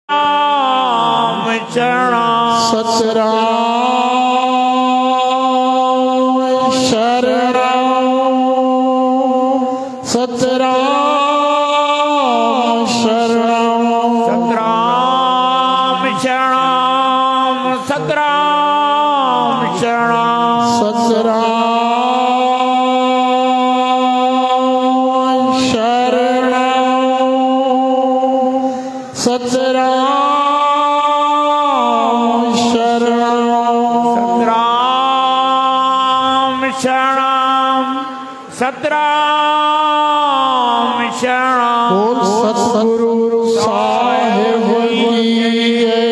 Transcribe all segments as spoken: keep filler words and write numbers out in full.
राम शरण सतराम शरण सतराम शरण सतराम शरण सतराम शरण सतराम शरण सतराम सतराम शरण सतराम शरण बोल सतगुरु साहिब की जय।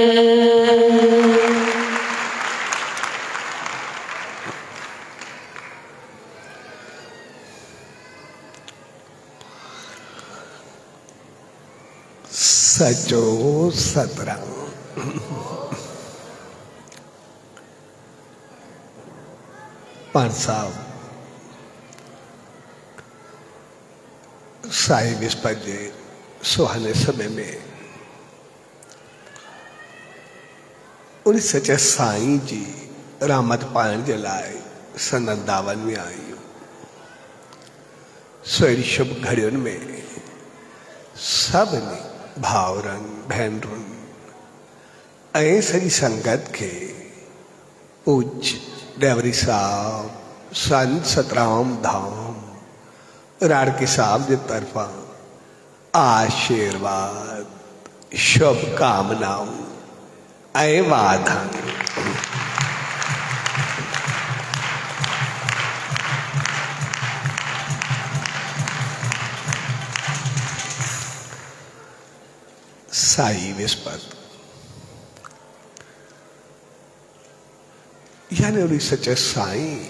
सचो सतराम पांच साहब साई विस्पत जे सुहाने समय में उन सचे साईं जी रहमत पाइण जे लाइ संदन दावन में आयूं। सोड़ी शुभ घड़ियुनि में सभिनी भाउरनि भेनरुनि ऐं सॼी संगत खे पूज्य डेवरी साहब संत सतराम धाम राड़की साहब जे तरफां आशीर्वाद शुभकामनाऊं ऐं वाधायूं। साई विस्पत यानी उन्हीं सच्चे साईं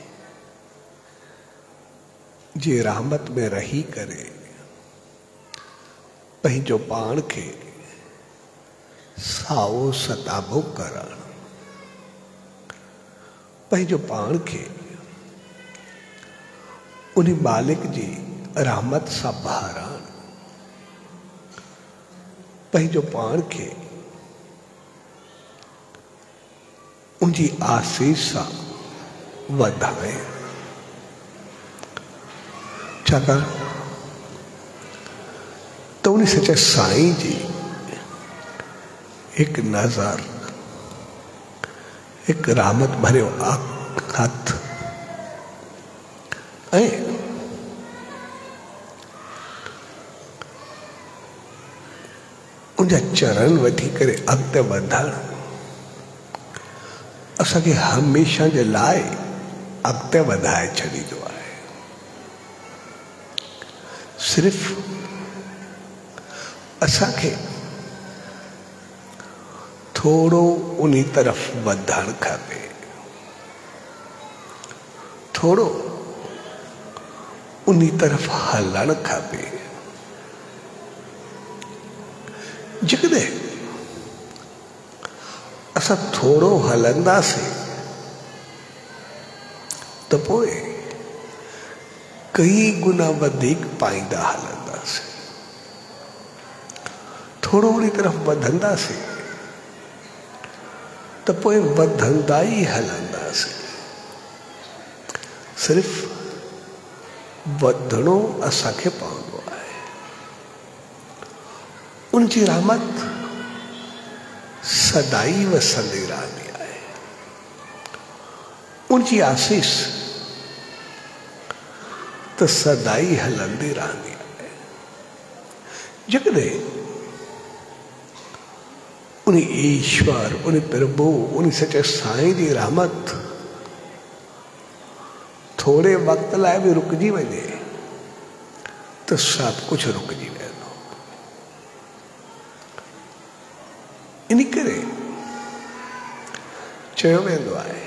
जी रहमत में रही करे पंहिंजो पाण खे साओ सताबो करण, पंहिंजो पाण खे उन्हीं मालिक जी रहमत सां भरण, पंहिंजो पाण खे उनजी आसीस सां वधाए। छाकाणि त उन सच्चे साईं जी हिकु नज़र, हिकु रहमत भरियो हथ ऐं उनजा चरण वठी करे अॻिते वधण असांखे हमेशह जे लाइ अॻिते वधाए छॾींदो आहे। सिर्फ़ असांखे थोड़ो उन्हीं तरफ़ वधण खपे, थोड़ो उन्हीं तरफ़ हलण खपे। जेकॾहिं असां थोड़ो हलंदासीं त पोइ कई गुना वधीक पाईंदा हलंदासीं। थोड़ो उन्हीं तरफ़ वधंदासीं त पोइ वधंदा ई हलंदासीं। सिर्फ़ वधणो असांखे पवंदो आहे। उनजी रहमत सदाई वसंदी रहंदी आहे। उनजी आसीस त सदाई हलंदी रहंदी आहे। जेकॾहिं उन ईश्वर, उन प्रभु, उन सच्चे साईं जी रहमत थोड़े वक्त लाइ बि रुकिजी वञे त सभु कुझु रुकिजी वेंदो। इन करे चयो वेंदो आहे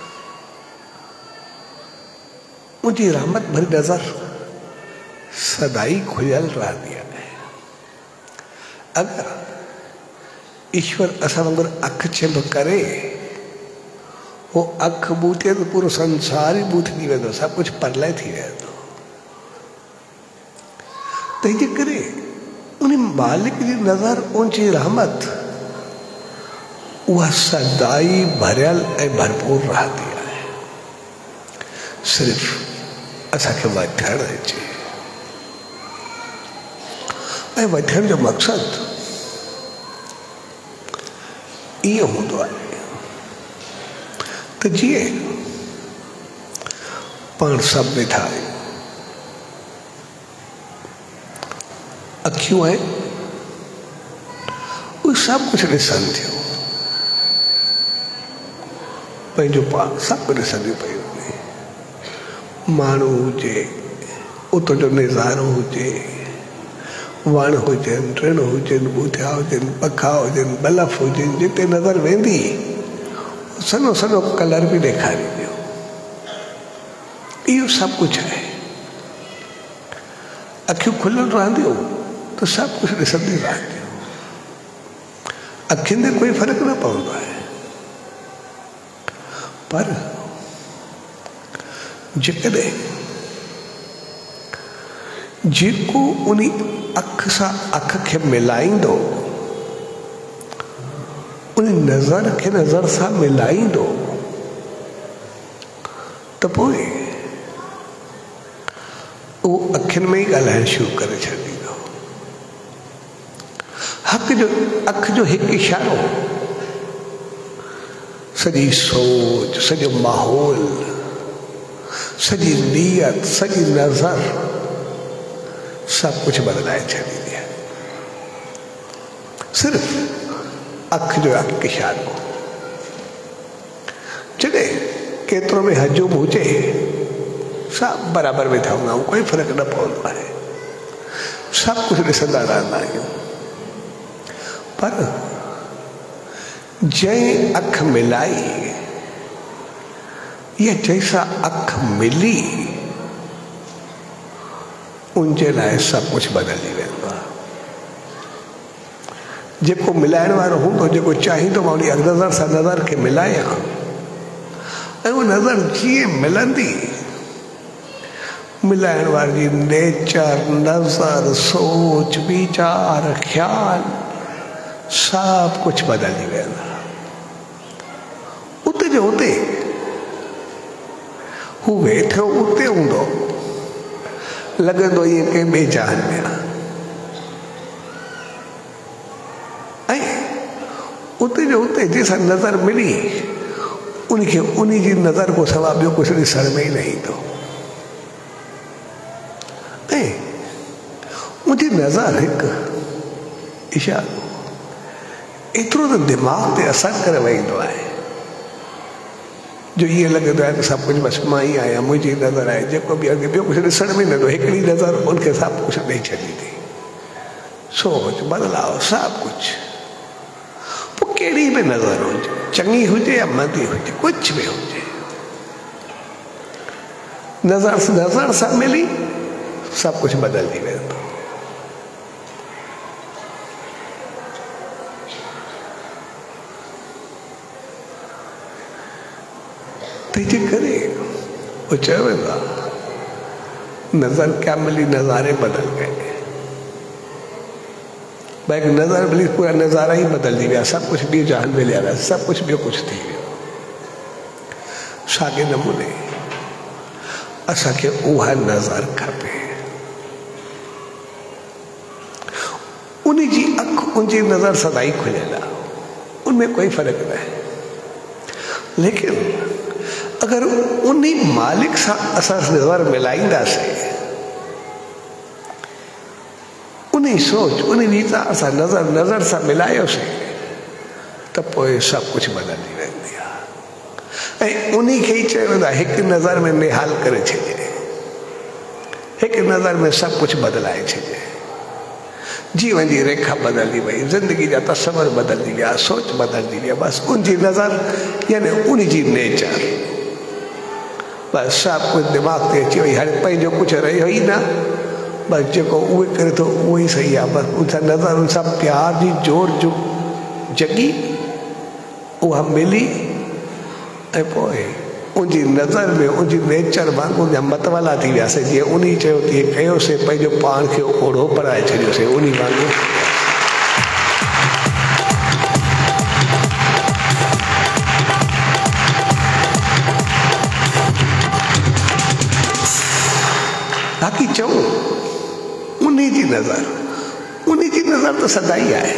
मुंहिंजी रहमत भरी नज़र सदाई खुलियल रहंदी आहे। अगरि ईश्वर असां वांगुरु अखि छिंभ करे वो अख बूथे तो पूरो संसार ही बूथी वेंदो, सब कुछ परलय थी वेंदो। तंहिंजे करे उन मालिक जी नज़र उनकी रहमत वह सदाई भरियल ऐं भरपूर रहती है। सिर्फ असांखे वठण अचे ऐं वठण जो मक़सद इहो हूंदो आहे त जीअं पाण सभु वेठा आहियूं, अखियूं आहिनि उहे सभु कुझु ॾिसनि थियूं, पंहिंजो पाण सभु कुझु ॾिसंदियूं पियूं। माण्हू हुजे, उतां जो नज़ारो हुजे, वण हुजनि, टिण हुजनि, ॿूटिया हुजनि, पखा हुजनि, बलफ हुजनि, जिते नज़र वेंदी सनो सनो कलर बि ॾेखारींदियूं। इहो सभु कुझु आहे। अखियूं खुलियल रहंदियूं त सभु कुझु ॾिसंदियूं रहंदियूं। अखियुनि ते कोई फ़र्क़ु न पवंदो आहे, पर जेकॾहिं जेको उन अख सां अख खे मिलाईंदो, उन नज़र खे नज़र सां मिलाईंदो, त पोइ उहो अखियुनि में ई ॻाल्हाइणु शुरू करे छॾींदो। हक़ जो अख जो हिकु इशारो सॼी सोच, सॼो माहौल, सॼी नीयत, सॼी नज़र सभु कुझु बदिलाए छॾींदी आहे। सिर्फ़ अख जो हिकु इशारो। जॾहिं केतिरो बि हजूम हुजे, सभु बराबरि वेठा हूंदा आहियूं, कोई फ़र्क़ु न पवंदो आहे, सभु कुझु ॾिसंदा रहंदा आहियूं। पर जंहिं अख मिलाई या जंहिंसां अख मिली, उनजे लाइ सभु कुझु बदिलिजी वेंदो आहे। जेको मिलाइण वारो हूंदो, जेको चाहींदो मां उन नज़र सां नज़र खे मिलायां, ऐं उहा नज़र जीअं मिलंदी, मिलाइण वारी नेचर, नज़र, सोच, वीचार, ख़्याल सभु कुझु बदिलिजी वेंदा। उते जो उते हू वेठो उते हूंदो, लॻंदो ईअं कंहिं ॿिए जहान में आहे। ऐं उते जो उते जंहिंसां नज़र मिली, उनखे उन जी नज़र को सवा ॿियो कुझु ॾिसण में ई न ईंदो। ऐं मुंहिंजी नज़र हिकु इशारो एतिरो त दिमाग़ ते असरु करे वेंदो आहे जो ईअं लॻंदो आहे त सभु कुझु बसि मां ई आहियां, मुंहिंजी नज़र आहे। जेको बि अॻे ॿियो कुझु ॾिसण में न ईंदो, हिकिड़ी नज़र उनखे सभु कुझु ॾेई छॾींदी। सोच, बदिलाव, सभु कुझु। पोइ कहिड़ी बि नज़र हुजे, चङी हुजे या मंदी हुजे, कुझु बि हुजे, नज़र नज़र सां मिली सभु कुझु बदिलिजी वेंदो। तंहिंजे करे वो चयो वेंदो आहे, नज़र क्या मिली, नज़ारे बदल गए। भाई नज़र मिली, पूरा नज़ारा ही बदिलिजी विया, सभु कुझु ॿियो जहान मिलिया विया, सभु कुझु ॿियो कुझु थी वियो। साॻे नमूने असांखे उहा नज़र खपे, उन जी अख, उनजी नज़र सदाई खुलियल आहे, उनमें कोई फ़र्क़ु न आहे। लेकिन अगर उन मालिक सां असां नज़र मिलाईंदासीं, उन सोच, उन वीचार सां नज़र नज़र सां मिलायोसीं, त पोइ सभु कुझु बदिलिजी वेंदी आहे। ऐं उन खे ई चयो वेंदो आहे, हिकु नज़र में निहाल करे छॾिजे, हिकु नज़र में सभु कुझु बदिलाए छॾिजे। जीवन जी रेखा बदिलिजी वई, ज़िंदगी जा तस्वर बदिलिजी विया, सोच बदिलिजी विया, बसि उनजी नज़र यानी उन जी नेचर बसि सभु कुझु दिमाग़ ते अची वई। हाणे पंहिंजो कुझु रहियो ई न, बसि जेको उहे करे थो उहो ई सही आहे। बसि उन सां नज़र, उन सां प्यार जी जोर जो जगी, उहा मिली, ऐं पोइ उनजी नज़र में उनजी नेचर वांगुरु मतवाला थी वियासीं। जीअं उन चयो तीअं कयोसीं, पंहिंजो पाण खे ओढ़ो पराए छॾियोसीं, उन वांगुरु। नज़र, उन्हीं जी नज़र तो सदाई आहे।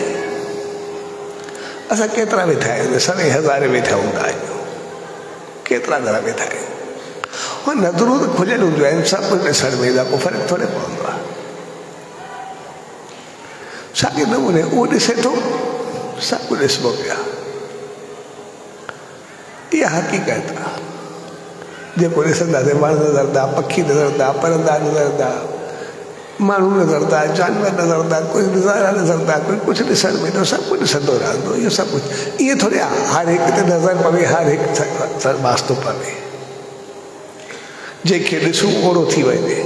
असां केतिरा वेठा आहियूं, सवे हज़ारे वेठा हूंदा आहियूं, केतिरा घर वेठा आहियूं, और नज़रूं त खुलियल हूंदियूं आहिनि, सभु कुझु ॾिसण में को फ़र्क़ु थोरे पवंदो आहे। साॻे नमूने उहो ॾिसे थो, सभु कुझु ॾिसबो पिया। इहा हक़ीक़त आहे। जेको ॾिसंदासीं, वण नज़रंदा, पखी नज़रंदा, परंदा नज़रंदा, माण्हू नज़रंदा, जानवर नज़रंदा, कोई नज़ारा नज़रंदा, कोई कुझु ॾिसण में ईंदो, सभु कुझु ॾिसंदो रहंदो। इहो सभु कुझु ईअं थोरे आहे हर हिकु ते नज़र पवे, हर हिकु वास्तो पवे, जंहिंखे ॾिसूं ओड़ो थी वञे।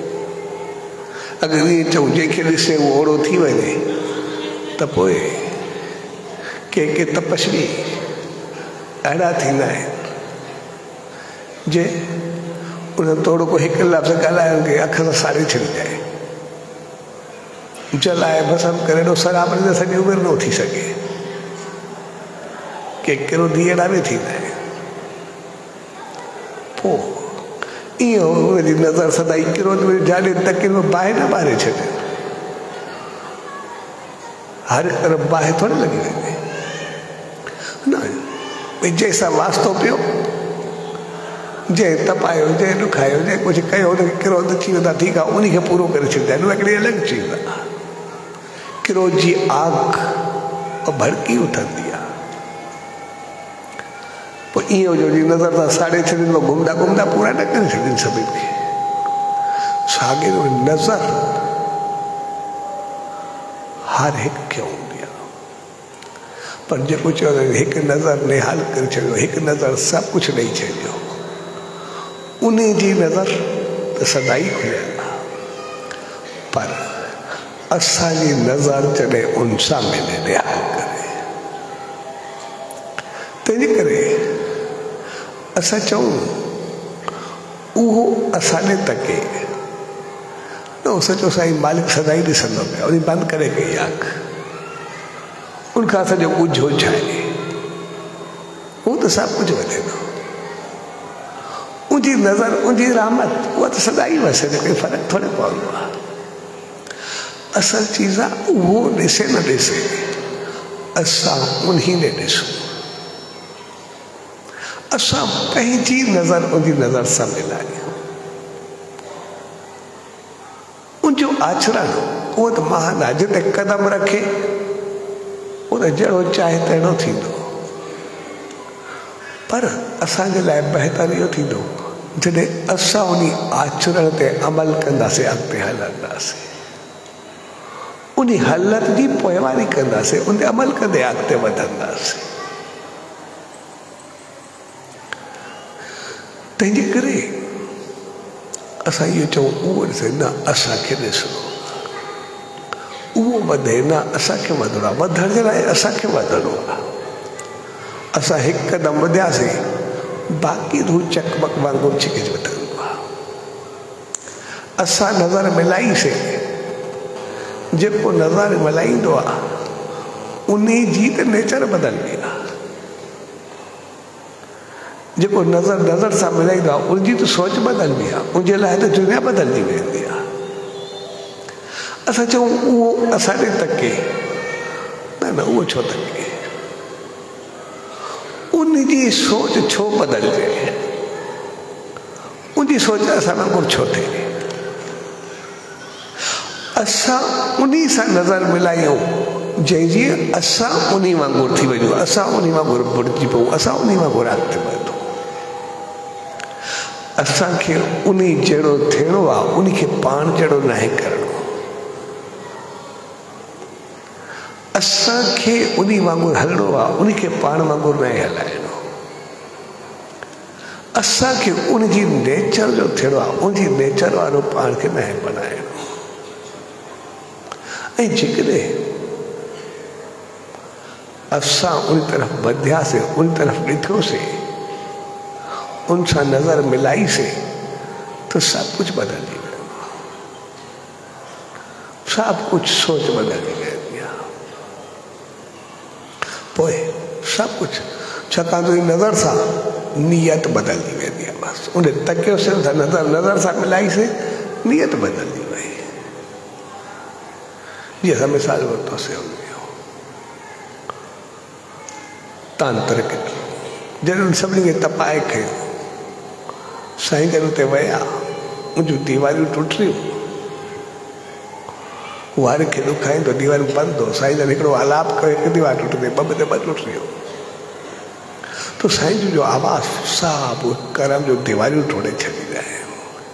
अगरि ईअं चऊं जंहिंखे ॾिसे उहो ओड़ो थी वञे त पोइ के के तपस्वी अहिड़ा थींदा आहिनि जे उन थोरो को हिकु लफ़्ज़ ॻाल्हाइण खे अख सां साड़ी छॾिजाए, जलाए भस्म करे एॾो शराब त सॼी उमिरि न थी सघे। के कहिड़ो ॾींहुं अहिड़ा बि थींदा आहिनि। पोइ ईअं हुनजी नज़र सदाई किरो जाॾे तकिन में बाहि न ॿारे छॾे, हर तरफ़ बाहि थोरी लॻी वञे न। भई जंहिंसां वास्तो पियो, जंहिं तपायो, जंहिं ॾुखायो, जंहिं कुझु कयो, हुनखे किरो अची वेंदा, ठीकु आहे, उन खे पूरो करे छॾींदा आहिनि। हिकिड़ी अलॻि चीज़ आहे। किरो जी आग भड़की उठंदी आहे। पोइ ईअं हुजो जी नज़र सां साड़े छॾींदो, घुमंदा घुमंदा पूरा न करे छॾीनि सभिनि खे। साॻे नज़र हर हिकु खे हूंदी आहे, पर जेको चवंदा आहिनि हिकु नज़र निहाल करे छॾियो, हिकु नज़र सभु कुझु ॾेई छॾियो, उन जी नज़र त सदाई खुलियल आहे। पर असांजी नज़र जॾहिं उन सां मिले निहाल करे, तंहिंजे करे असां चऊं उहो असांजे तके न, सचो साईं मालिक सदाई ॾिसंदो पिया, उन बंदि करे कई आंख, उनखां सॼो ॻुझो छाहे, हू त सभु कुझु वधे थो। उनजी नज़र, उनजी रहमत, उहा त सदाई वसे थी, कोई फ़र्क़ु थोरे पवंदो आहे। असल चीज़ आहे उहो ॾिसे न ॾिसे, असां उन में ॾिसूं, असां पंहिंजी नज़र उनजी नज़र सां मिलायूं। उनजो आचरण उहो त महान आहे। जिते कदम रखे उहो त जहिड़ो चाहे तहिड़ो थींदो, पर असांजे लाइ बहितर इहो थींदो जॾहिं असां उन आचरण ते अमल कंदासीं, अॻिते हलंदासीं, उन हालत जी पोइवारी कंदासीं, उन ते अमल कंदे अॻिते वधंदासीं। तंहिंजे करे असां इहो चऊं उहो ॾिसे न, असांखे ॾिसणो, उहो वधे न, असांखे वधणो आहे। वधण जे लाइ असांखे वधणो आहे। असां हिकु क़दम वधियासीं, बाक़ी हू चकमक वांगुरु छिकिज वधंदो आहे। असां नज़र मिलाईसीं, जेको नज़र मिलाईंदो आहे उन जी त नेचर बदलंदी आहे। जेको नज़र नज़र सां मिलाईंदो आहे उनजी त सोच बदलंदी आहे, उनजे लाइ त दुनिया बदलंदी वेंदी आहे। असां चऊं उहो असांजे तके, न न उहो छो तके, उनजी सोच छो बदलजे, उनजी सोच असां वांगुरु छो थिए। असां उन्ही सां नज़र मिलायूं जंहिंजी असां उन्ही वांगुरु थी वञूं, असां उन्ही वांगुरु बुड़जी पऊं, असां उन्ही वांगुरु अॻिते वधूं। असांखे उन जहिड़ो थियणो आहे, उनखे पाण जहिड़ो न आहे करणो। असांखे उन वांगुरु हलणो आहे, उनखे पाण वांगुरु न आहे हलाइणो। असांखे उनजी नेचर जो थियणो आहे, उनजी नेचर वारो पाण खे न आहे बनाइणो। ऐं जेकॾहिं असां उन तरफ़ वधियासीं, उन तरफ़ ॾिठोसीं, उन सां नज़र मिलाईसीं, तो सभु कुझु बदलजी वेंदो, सभु कुझु सोच बदलजी वेंदी आहे। पोइ सभु कुझु छाकाणि त नज़र सां नियत बदलजी वेंदी आहे। बसि उन तकियोसीं, नज़र नज़र सां मिलाईसीं, नियत बदलजी वई। जैसा मिसाल वरितो से तांत्रिक जरूर सभिनी खे तपाए खयो साईं जन उते विया मुंहिंजूं दीवारियूं टुटियूं वार खे ॾुखाई तो दीवारियूं बंदि हो साईं जन हिकिड़ो आलाप कयो हिकु दीवार टुटंदी ॿ ॿ ॿ टुटियूं तो साईं जी जो आवाज़ सभु करम जो दीवारियूं टोड़े छॾींदा आहियूं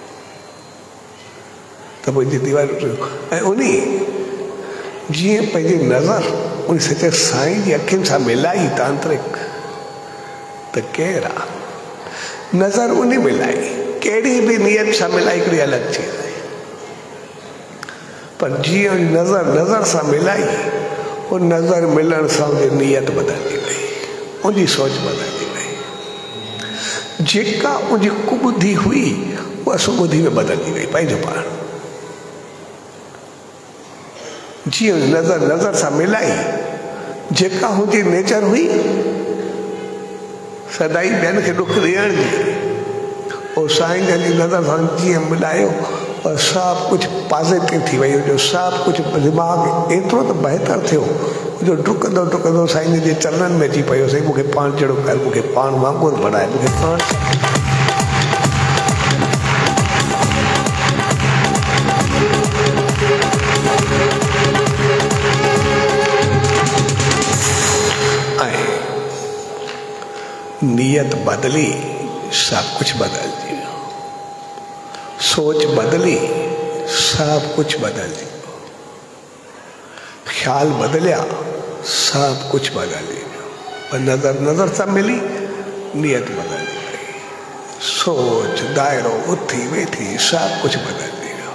त मुंहिंजी दीवारियूं टुटियूं ऐं उन जीअं पंहिंजी नज़र उन सचे साईं जी अखियुनि सां मिलाई तांत्रिक त केरु आहे नज़र उन मिलाई कहिड़ी बि नियत सां मिलाई हिकिड़ी अलॻि थी वई पर जीअं नज़र नज़र सां मिलाई उन नज़र मिलण सां उनजी नियत बदिलजी वई उनजी सोच बदिलजी वई जेका उनजी कुॿुधी हुई उहा सुॿुधी में बदिलजी वई पंहिंजो पाण जीअं नज़र नज़र सां मिलाई जेका हुनजी नेचर हुई सदाई ॿियनि खे ॾुख ॾियण जी और साईं जन जी नज़र सां जीअं मिलायो और सभु कुझु पॉज़िटिव थी वई जो सभु कुझु दिमाग़ एतिरो त बहितर थियो जो डुकंदो डुकंदो साईं जे चरणनि में अची पियो साईं मूंखे पाण जहिड़ो कर मूंखे पाण वांगुरु बणाए मूंखे पाण नियत बदली सब कुछ बदल दिया सोच बदली सब कुछ बदल दिया ख्याल बदलिया सब कुछ बदल दिया और नजर नजर सब मिली नियत बदल गई सोच दायरो उठी बैठी सब कुछ बदल दिया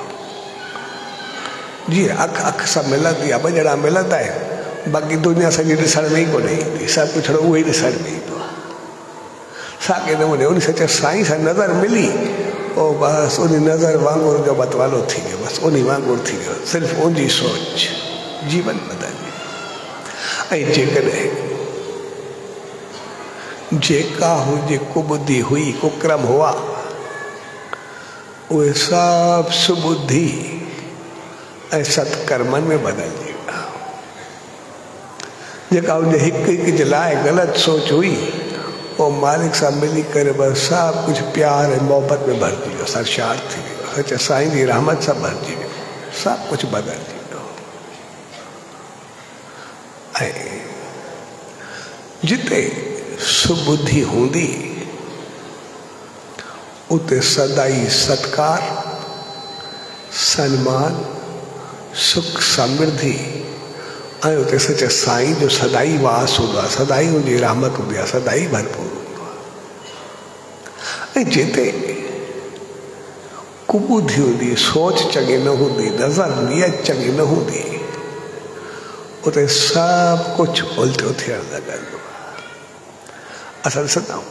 जी अख अख सब मिलंदी आहे ॿ ॼणा मिलंदा आहिनि बाक़ी दुनिया सॼी ॾिसण में ई कोन ईंदी सभु कुझु उहो ई ॾिसण में ईंदो आहे साॻे नमूने उन सचे साईं सां नज़र मिली ओ बसि उन नज़र वांगुरु जो बतवालो थी वियो बसि उन वांगुरु थी वियो सिर्फ़ु उनजी सोच जीवन बदिली ऐं जेकॾहिं जेका हुनजी कुॿुधी हुई कुक्रम हुआ उहे सभु सुॿुधी ऐं सत्कर्मनि में बदिलजी विया जेका हुनजे हिकु हिकु जे लाइ ग़लति सोच हुई वो मालिक सां मिली करे बस सब कुछ प्यार ऐं मोहब्बत में भरजी वियो सरशार थी वियो सच साईं जी रहमत सां भरजी वियो सब कुछ बदिलजी वियो ऐं जिते सुॿुधी हूंदी उते सदाई सत्कार सम्मान सुख समृद्धि ऐं उते सचे साईं जो सदाई वास हूंदो आहे सदाई हुनजी रहमत हूंदी आहे सदाई भरपूर हूंदो आहे ऐं जिते कुॿुधी हूंदी सोच चङी न हूंदी नज़र नियत चङी न हूंदी उते सभु कुझु उल्टो थियण लॻंदो आहे असां ॾिसंदा आहियूं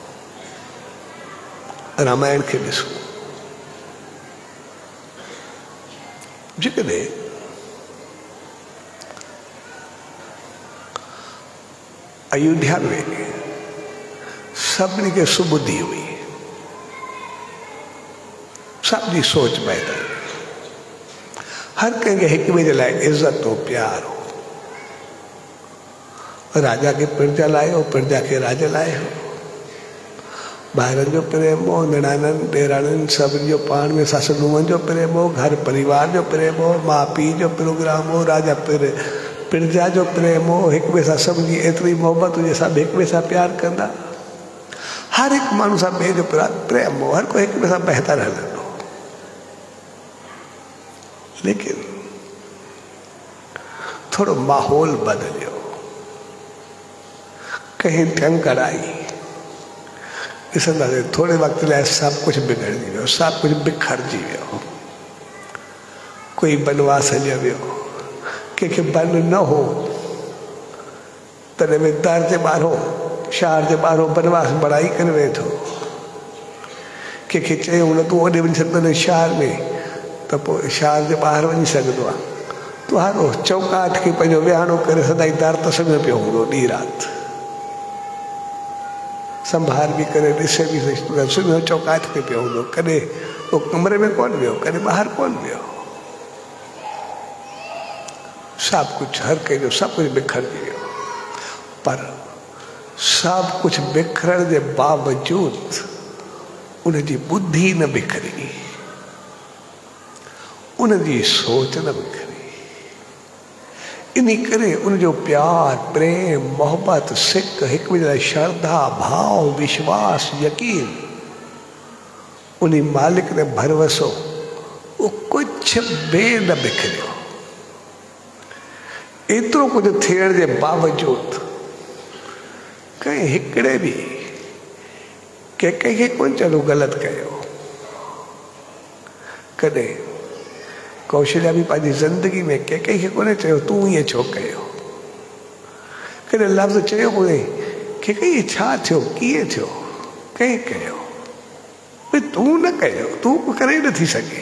रामायण खे ॾिसूं जेकॾहिं अयोध्या में सभिनी खे सुॿुधी हुई सबजी सोच बहितर हर कंहिंखे हिक ॿिए जे लाइ इज़त हो प्यार हो राजा खे प्रजा लाइ हो प्रजा खे राजा लाइ हो ॿारनि जो प्रेम हो निणाननि ॾेराणियुनि सभिनी जो पाण में ससु नुंहंनि जो प्रेम हो घर परिवार जो प्रेम हो माउ पीउ जो प्रोग्राम हो राजा प्रजा जो प्रेम हो हिक ॿिए सां सभिनी एतिरी मोहबत हुजे सभु हिक ॿिए सां प्यार कंदा हर हिकु माण्हू सां ॿिए जो प्रेम हो हर कोई हिक ॿिए सां बहितर हलंदो लेकिन थोड़ो माहौल बदलियो कहीं टंकर आई ॾिसंदासीं थोड़े वक़्त लाइ सभु कुझु बिगड़जी वियो सभु कुझु बिखरजी वियो कोई बनवास हलियो वियो कंहिंखे बन न हो तॾहिं बि दर जे ॿाहिरो शहर जे ॿाहिरो बनवास बणाई करे वेठो कंहिंखे चयूं न तूं ओॾे वञी सघंदो शहर में त पोइ शहर जे ॿाहिरि वञी सघंदो आहे तूं हर चौकाठ खे पंहिंजो विहाणो करे सदाई दर त सुम्हियो पियो हूंदो ॾींहुं राति संभाल बि करे ॾिसे बि सुम्हियो चौकाठ ते पियो हूंदो कॾहिं उहो कमरे में कोन वियो कॾहिं ॿाहिरि कोन वियो सब कुछ हर कहिड़ो सब कुछ बिखरजी वियो, पर सब कुछ बिखरण जे बावजूद उनजी बुद्धि न बिखरी, उनजी सोच न बिखरी। इन करे उनजो प्यार, प्रेम, मोहब्बत, सिक, हिक ॿिए लाइ श्रद्धा, भाव, विश्वास, यकीन, उन मालिक ने भरवसो, वो कुछ बे न बिखरियो। एतिरो कुछ थियण जे बावजूद कंहिं हिकिड़े बि कंहिं कंहिंखे कोन चलो ग़लति कयो। कॾहिं कौशल्या बि पंहिंजी ज़िंदगी में कंहिं कंहिंखे कोन्हे चयो तूं ईअं छो कयो। कॾहिं लफ़्ज़ चयो कोन्हे कि कंहिं छा थियो, कीअं थियो, कंहिं कयो, भई तूं न कयो, तूं करे नथी सघे,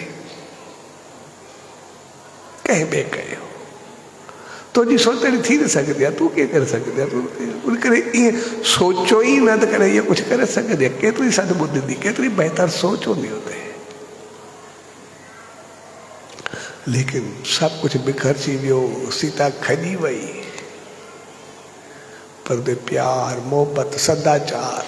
कंहिं ॿिए कयो, तुंहिंजी सोच अहिड़ी थी न सघंदी आहे, तूं कीअं करे सघंदी आहे, तूं उन करे ईअं सोचो ई न त करे इहो कुझु करे सघंदी आहे। केतिरी सदबुद्धि हूंदी, केतिरी बहितर सोच हूंदी हुते, लेकिन सब कुछ बिखरजी वियो। सीता खॼी वई, पर दे प्यार, मोहब्बत, सदाचार,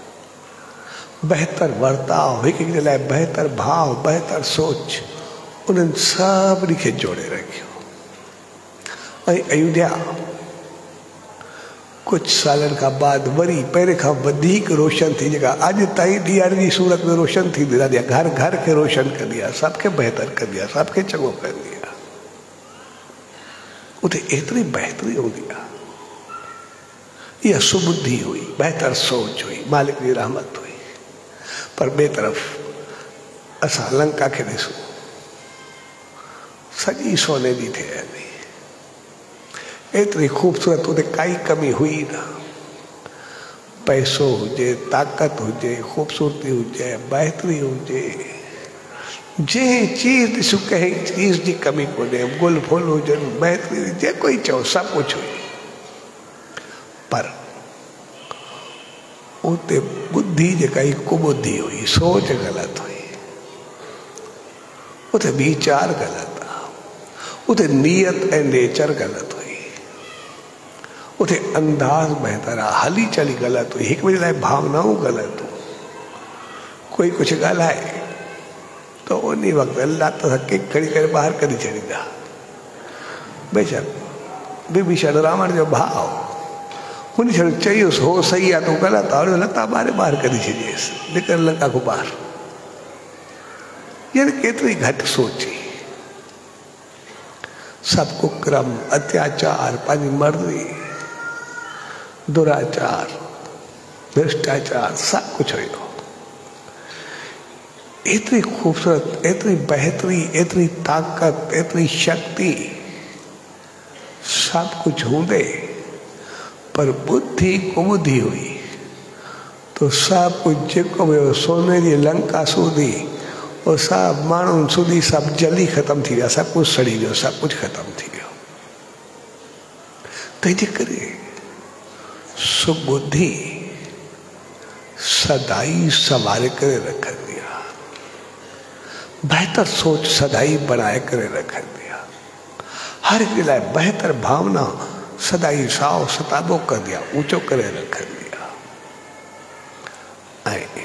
बहितर वर्ताव, हिक ॿिए लाइ बहितर भाव, बहितर सोच, उन्हनि सभिनी खे जोड़े रखियो। ऐं अयोध्या कुछ सालनि खां बाद वरी पहिरें खां वधीक रोशन थी, जेका अॼु ताईं ॾींहं जी सूरत में रोशन थींदी रहंदी आहे, घर घर खे रोशन कंदी आहे, सबके बहितर कंदी आहे, सबके चङो कंदी आहे। उते एतिरी बहितरी हूंदी आहे। इहा सुबुद्धि हुई, बहितर सोच हुई, मालिक जी रहमत हुई। पर ॿिए तरफ़ असां लंका खे ॾिसूं, सॼी सोने जी थिए हली, एतिरी ख़ूबसूरत, उते काई कमी हुई न। पैसो हुजे, ताक़त हुजे, ख़ूबसूरती हुजे, बहितरी हुजे, जंहिं चीज़ ॾिसूं कंहिं चीज़ जी कमी कोन्हे। गुल फुल हुजनि, बहितरी, जेको ई चओ सभु कुझु हुई, पर उते बुद्धि जेका ई कुबुद्धि हुई, सोच ग़लति हुई, उते वीचार ग़लति आहे, उते नियत ऐं नेचर ग़लति हुई, उते अंदाज़ बहितर आहे, हली चली ग़लति हुई, हिक ॿिए लाइ भावनाऊं ग़लति हुई। कोई कुझु ॻाल्हाए तो उन वक़्तु अल्लाह त किक खणी करे ॿाहिरि कढी छॾींदा। बेशक विभीषण रावण जो भाउ, हुन छा चयुसि हो सही आहे, तूं ग़लति आहे, लता ॿारे ॿाहिरि कढी छॾियसि, निकर लंका खां ॿाहिरि। यानी केतिरी घटि सोची, सब कुक्रम, अत्याचार, पंहिंजी मर्ज़ी, दुराचार, भ्रष्टाचार, सब कुछ हुयो। एतरी खूबसूरत, एतरी बहतरी, एतरी ताकत, एतरी शक्ति, सब कुछ हूंदे पर बुद्धि कुबुद्धि हुई, तो सब कुछ जेको भी सोने जी लंका सूधी, और सब माण्हुनि सूधी सब जल्दी ख़त्म थी विया, सब कुछ सड़ी वियो, सब कुछ ख़त्म थी वियो। तंहिंजे करे सुबुद्धि सदाई संभाले करे रखंदी आहे, बहितर सोच सदाई बनाए करे रखंदी आहे, हर एक लाइ बहितर भावना सदाई साओ सताबो कंदी आहे, ऊंचो करे रखंदी आहे। ऐं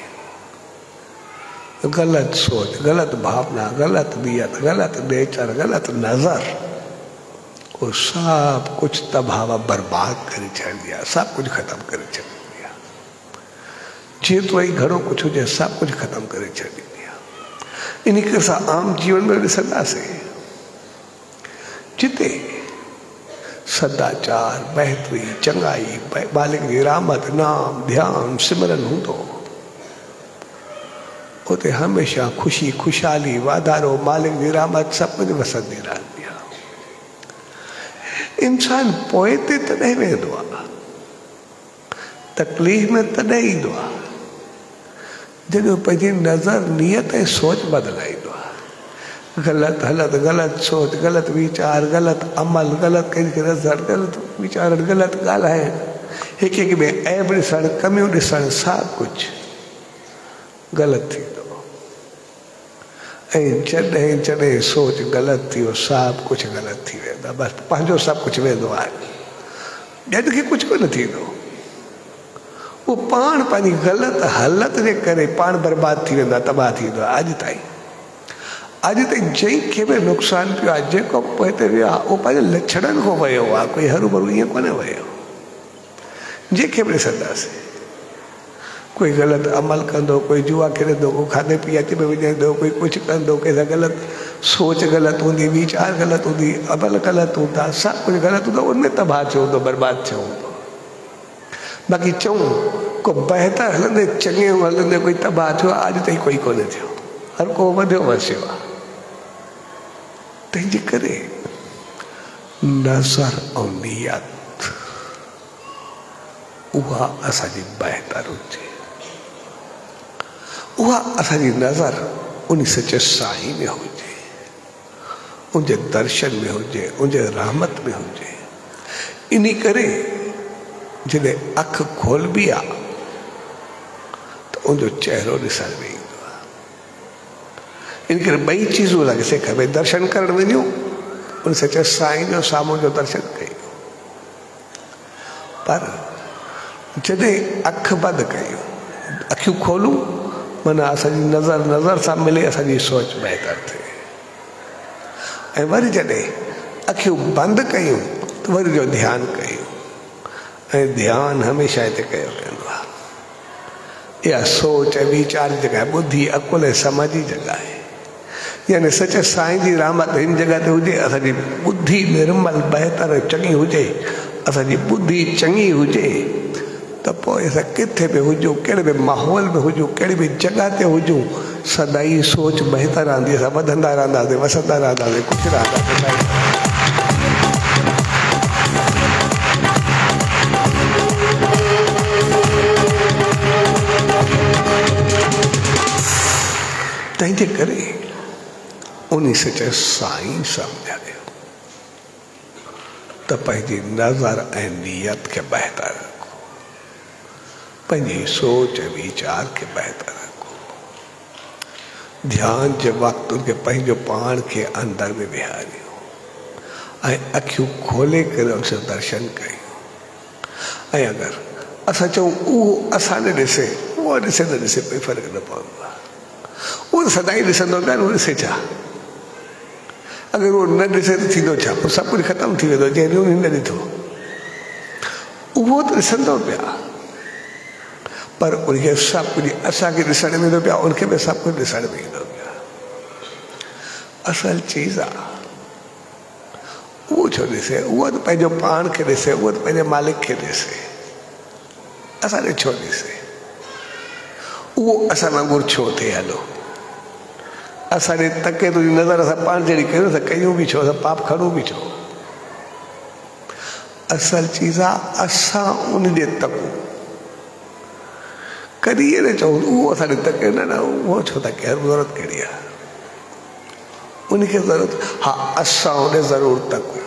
ग़लति सोच, ग़लति भावना, ग़लति नियत, ग़लति नेचर, ग़लति नज़र, वो सब कुछ तबाह बर्बाद करे छॾंदी आहे, सब कुछ ख़त्म करे छॾंदी आहे। जेतिरो ई घणो कुछ हुजे सब कुछ ख़त्म करे छॾींदी आहे। इन करे असां आम जीवन में ॾिसंदासीं, जिते सदाचार, बहितरी, चङाई, मालिक जी रहमत, नाम, ध्यान, सिमरन हूंदो, उते हमेशा ख़ुशी, ख़ुशहाली, वाधारो, मालिक जी रहमत सब कुछ वसंदी रहंदी आहे। इंसान पोइ ते तॾहिं वेंदो आहे, तकलीफ़ में तॾहिं ईंदो आहे जॾहिं पंहिंजी नज़र, नियत ऐं सोच बदिलाईंदो आहे। ग़लति हलत, ग़लति सोच, ग़लति वीचार, ग़लति अमल, ग़लति कंहिंखे नज़र, ग़लति वीचार, ग़लति ॻाल्हाइण, हिक हिक में ऐब ॾिसणु, कमियूं ॾिसणु, सभु कुझु ग़लति थींदो। जॾहिं जॾहिं सोच ग़लति थी वियो सभु कुझु ग़लति थी वेंदो आहे। बसि पंहिंजो सभु कुझु वेंदो आहे, ॿियनि खे कुझु कोन थींदो। उहो पाण पंहिंजी ग़लति हालत जे करे पाण बर्बादु थी वेंदो आहे, तबाह थी वेंदो आहे। अॼु ताईं अॼु ताईं जंहिंखे बि नुक़सानु पियो आहे, जेको पोइ हिते वियो आहे उहो पंहिंजे लछणनि खां वियो आहे, कोई हरू भरू ईअं कोन वियो। जंहिंखे बि ॾिसंदासीं कोई ग़लति अमल कंदो, कोई जुआ खेॾंदो, कोई खाधे पीते में विझंदो, कोई कुझु कंदो, कंहिंसां ग़लति सोच ग़लति हूंदी, वीचार ग़लति हूंदी, अमल ग़लति हूंदा, सभु कुझु ग़लति हूंदो, उनमें तबाह थियो हूंदो, बर्बादु थियो हूंदो। बाक़ी चऊं को बहितर हलंदे चङे हलंदे कोई तबाह थियो, अॼु ताईं कोई कोन थियो, हर को वधियो वसियो आहे। तंहिंजे करे नज़र ऐं नियत उहा असांजी बहितर हुजे, उहा असांजी नज़र उन सचे साईं में हुजे, उनजे दर्शन में हुजे, उनजे रहमत में हुजे। इन करे जॾहिं अख खोलबी आहे त उनजो चहिरो ॾिसण में ईंदो आहे। इन करे ॿई चीज़ूं असांखे सिख भई दर्शन करणु वञूं, उन सचे साईं जो साम्हूं जो दर्शन कयूं, पर जॾहिं अख बंदि कयूं, अखियूं खोलूं, माना असांजी नज़र नज़र सां मिले, असांजी सोच बहितर थिए। ऐं वरी जॾहिं अखियूं बंदि कयूं त वरी जो ध्यानु कयूं, ऐं ध्यानु हमेशह हिते कयो वेंदो आहे। इहा सोच ऐं वीचार जी जॻह, ॿुधी अकुल ऐं समझ जी जॻह आहे। यानी सचे साईं जी रहमत हिन जॻह ते हुजे, असांजी ॿुधी निर्मल बहितर चङी हुजे, असांजी ॿुधी चङी हुजे, त पोइ असां किथे बि हुजूं, कहिड़े बि माहौल में हुजूं, कहिड़ी बि जॻह ते हुजूं, सदाई सोच बहितर रहंदी, असां वधंदा रहंदासीं, वसंदा रहंदासीं, ख़ुशि रहंदासीं। तंहिंजे करे उन सचे साईं सम्झायो त पंहिंजी नज़र ऐं नियत खे बहितर रखो, पंहिंजी सोच ऐं वीचार खे बहितर रखो। ध्यान जे वक़्तु उनखे पंहिंजो पाण खे अंदर में विहारियो ऐं अखियूं खोले करे उनसां दर्शन कयूं। ऐं अगरि असां चऊं उहो असां ॾे ॾिसे, उहो ॾिसे न ॾिसे कोई फ़र्क़ु न पवंदो आहे, उहो सदाई ॾिसंदो पिया, उहो ॾिसे छा? अगरि उहो न ॾिसे त थींदो छा? पोइ सभु कुझु ख़तमु थी वेंदो, जंहिं ॾींहुं न ॾिठो उहो त ॾिसंदो पिया, पर उनखे सभु कुझु असांखे ॾिसण में ईंदो पिया, उनखे बि सभु कुझु ॾिसण में ईंदो पिया। असल चीज़ आहे उहो छो ॾिसे? उहो त पंहिंजो पाण खे ॾिसे, उहो त पंहिंजे मालिक खे ॾिसे, असांखे छो ॾिसे? उहो असां वांगुरु छो थिए? हलो असांजे तके तुंहिंजी नज़र असां पाण जहिड़ी कयूं त कयूं बि छो, असां पाप खणूं बि छो? असल चीज़ आहे असां उन ॾे तकूं, कॾहिं इहे न चऊं उहो असांजे तके, न न उहो छो तके, ज़रूरत कहिड़ी आहे उनखे? ज़रूरत हा, असां उन ज़रूरु तकूं,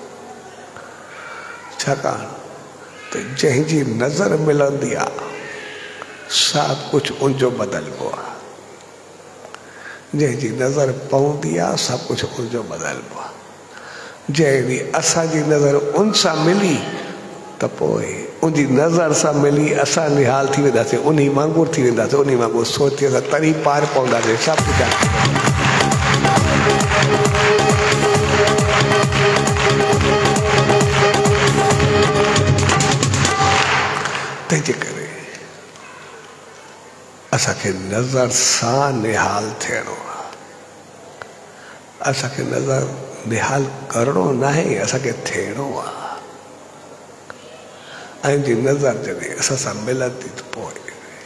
छाकाणि त जंहिंजी नज़र मिलंदी आहे सभु कुझु उनजो बदिलबो आहे, जंहिंजी नज़र पवंदी आहे सभु कुझु उनजो बदिलबो आहे। जंहिं ॾींहुं असांजी नज़र उन सां मिली त पोइ उनजी नज़र सां मिली असां निहाल थी वेंदासीं, उन वांगुरु थी वेंदासीं, उन वांगुरु सोचे असां तरी पार पवंदासीं, सभु कुझु। तंहिंजे करे असांखे नज़र सां निहाल थियणो आहे, असांखे नज़र निहाल करणो न आहे, असांखे थियणो आहे। ऐं जी नज़र जॾहिं असां सां मिलंदी त पोइ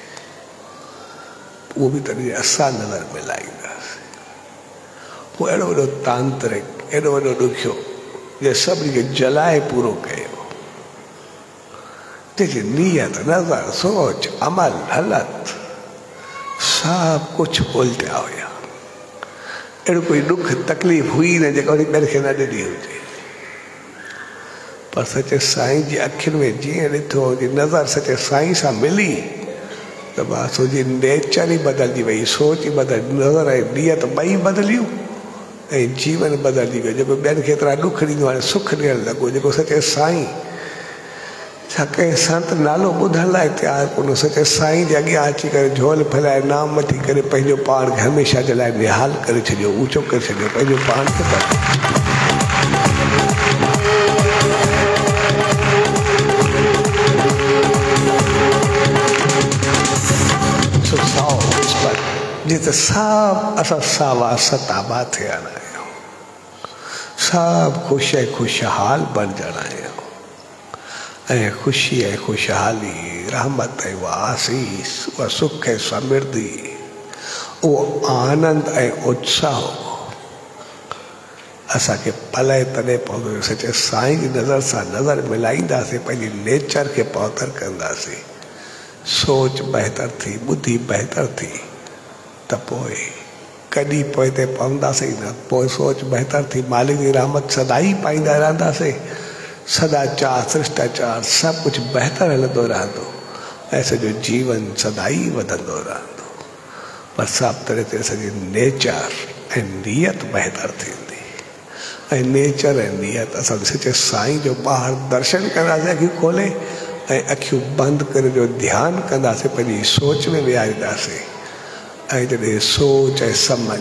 उहो बि तॾहिं असां नज़र मिलाईंदासीं। उहो अहिड़ो वॾो तांत्रिक, एॾो वॾो ॾुखियो जे सभिनी खे जलाए पूरो कयो, जंहिंजी नियत, नज़र, सोच, अमल, हलत सभु कुझु उल्टिया हुया। अहिड़ो कोई ॾुख तकलीफ़ हुई न जेका वरी ॿियनि खे न ॾिनी हुजे, पर सचे साईं जी अखियुनि में जीअं ॾिठो, जी नज़र सचे साईं सां मिली, तो बात सोची नेचर ही बदलजी वही, सोच ही बदल, नज़र ऐं नियत ॿई बदलियूं ऐं जीवन बदलजी वियो। जेको ॿियनि खे एतिरा ॾुख ॾींदो हाणे सुख ॾियणु लॻो। जेको सचे साईं छा कंहिं संत नालो ॿुधण लाइ तयारु कोन, सचे साईं जे अॻियां अची करे झोल फैलाए नाम वठी करे पंहिंजो पाण खे हमेशह जे लाइ निहाल करे छॾियो, ऊचो करे छॾियो, पंहिंजो पाण खे जिते सब असां सावा सताबा थिया आहियूं, सब ख़ुशि ऐं ख़ुशहाल बणजणा आहियूं ऐं ख़ुशी ऐं ख़ुशहाली, रहमत ऐं उहा आसीस, उहा सुख ऐं समृद्धि, उहो आनंद ऐं उत्साह असांखे पले तॾहिं पवंदो। सचे साईं जी नज़र सां नज़र मिलाईंदासीं, पंहिंजी नेचर खे पौतर कंदासीं, सोच बहितर थी, बुद्धि बहितर थी त पोइ कॾहिं पोइ ते पवंदासीं न। पोइ सोच बहितर थी, मालिक जी रहमत सदाई पाईंदा रहंदासीं, सदाचार शिष्टाचार सभु कुझु बहितर हलंदो रहंदो ऐं सॼो जीवन सदाई वधंदो रहंदो। पर सभु तरह ते असांजी नेचर ऐं नियत बहितर थींदी ऐं नेचर ऐं नियत असां सचे साईं जो ॿाहिरि दर्शन कंदासीं, अखियूं खोले ऐं अखियूं बंदि करे जो ध्यानु कंदासीं, पंहिंजी सोच में विहारींदासीं ऐं जॾहिं सोच ऐं सम्झ,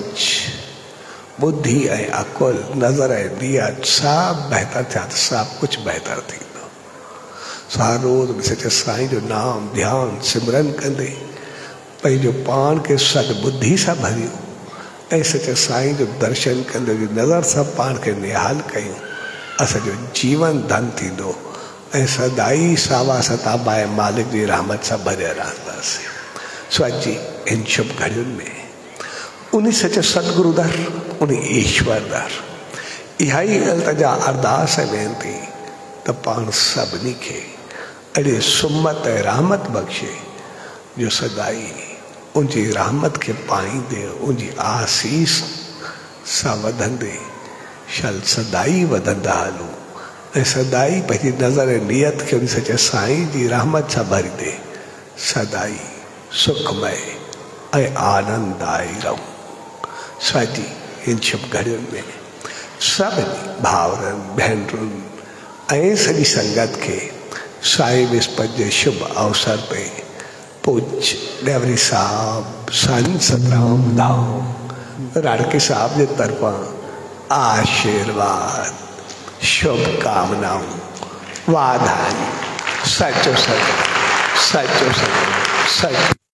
बुद्धि ऐं अकुल, नज़र ऐं नियत सभु बहितर थिया त सभु कुझु बहितर थींदो। हर रोज़ सचे साईं जो नाम ध्यानु सिमरन कंदे पंहिंजो पाण खे सदबुद्धि सां भरियूं ऐं सचे साईं जो दर्शन कंदे नज़र सां पाण खे निहाल कयूं, असांजो जीवन धन थींदो ऐं सदाई सावा सताबा ऐं मालिक जी रहमत सां भरिया रहंदासीं। सो अॼु जी इन शुभ घड़ियुनि में उन सचे सतगुरु दर, उन ईश्वर दर इहा ई अल्तजा अरदास ऐं वेनती त पाण सभिनी खे अहिड़ी सुमत ऐं रहमत बख़्शे जो सदाई उनजी रहमत खे पाईंदे, उनजी आसीस सां वधंदे शल सदाई वधंदा हलूं ऐं सदाई पंहिंजी नज़र ऐं नियत खे उन सचे साईं जी रहमत सां भरींदे सदाई सुखमय ऐं आनंददायी रहूं। साजी इन शुभ घड़ियुनि में सभिनी भाउरनि भेनरुनि ऐं सॼी संगत खे साई विस्पति जे शुभ अवसर ते पूज्य डेवरी साहब संत सतराम धाम राणकी साहब जे तरफ़ां आशीर्वाद, शुभकामनाऊं, वाधायूं। सचो सच, सचो सच, सच।